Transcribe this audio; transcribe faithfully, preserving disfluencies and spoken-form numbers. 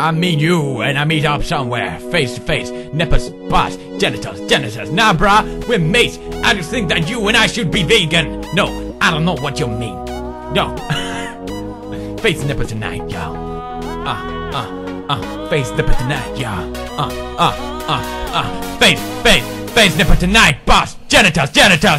I meet you and I meet up somewhere, face to face, nipples, butts, genitals, genitals. Nah, bruh, we're mates. I just think that you and I should be vegan. No, I don't know what you mean. No. Face nipple tonight, y'all. Uh, uh, uh, face nipple tonight, y'all. Uh, uh, uh, uh, face, face, face nipple tonight, boss, genitals, genitals.